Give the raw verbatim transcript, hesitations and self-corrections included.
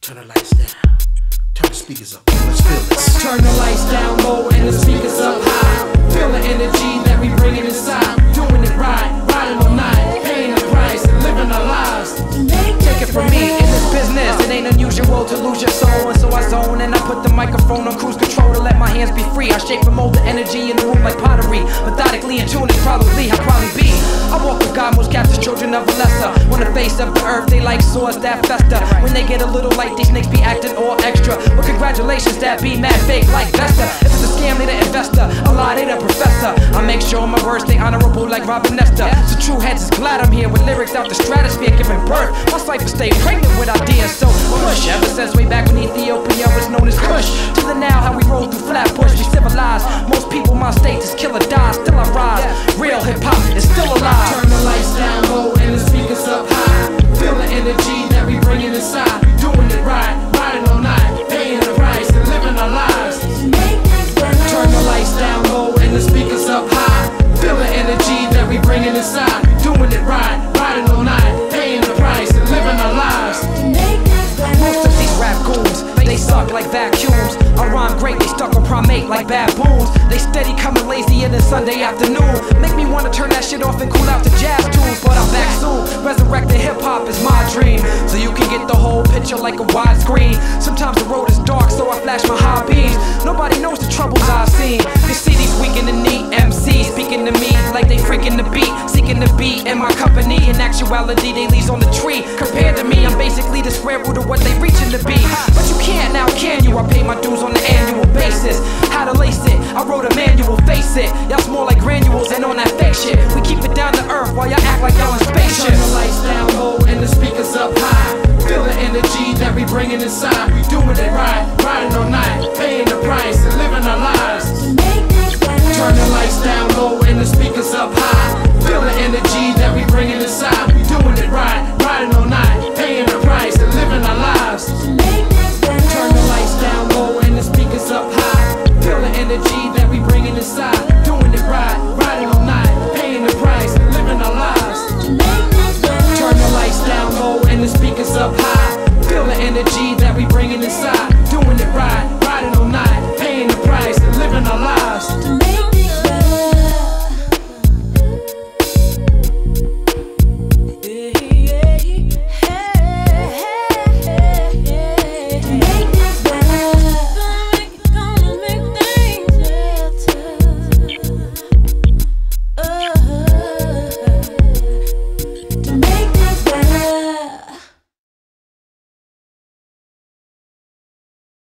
Turn the lights down. Turn the speakers up. Let's feel this. Turn the lights down low and the speakers up high. Feel the energy that we bringing inside. Doing it right, riding all night, paying the price and living our lives. Take it from me, in this business, it ain't unusual to lose your soul. And so I zone and I put the microphone on cruise control to let my hands be free. I shape and mold the energy in the room like pottery. Methodically in tune is probably how probably be. I walk with God, most cats as children of a lesser. On the face of the earth, they like swords that fester. When they get a little light, these snakes be acting all extra. Well, congratulations, that be mad fake like Vesta. If it's a scam, they the investor. A lie, they the professor. I make sure my words stay honorable like Robin Nesta. So true heads is glad I'm here with lyrics out the stratosphere giving birth. My cipher stay pregnant with ideas, so push. Ever since way back when Ethiopia was known as Kush, to the now how we roll through Flatbush, we civilized. Most people my state is kill or die, still I rise. Real hip hop is still alive. Turn the lights down low and the speakers up high. Feel the energy that we bringing inside. Doing it right, riding all night, paying the price and living our lives. Turn the lights down low and the speakers up high. Feel the energy that we bringing inside. Doing it right, riding all night, paying the price and living our lives. Most of these rap goons, they suck like vacuums. I rhyme great, they stuck on primate like baboons. They steady coming lazier than Sunday afternoon. Make me wanna turn that shit off and cool out to jazz tunes. But I'm back soon, resurrecting hip hop is my dream. So you can get the whole picture like a widescreen. Sometimes the road is dark, so I flash my hobbies. Nobody knows the troubles I've seen. You see these weak in the knee M Cs speaking to me like they freaking the beat, seeking the beat in my company. In actuality, they leaves on the tree. Compared to me, I'm basically the square root of what they reaching to be. But you can't now, can you? I pay my dues on an annual basis. How to lace it, I wrote a manual, face it. Y'all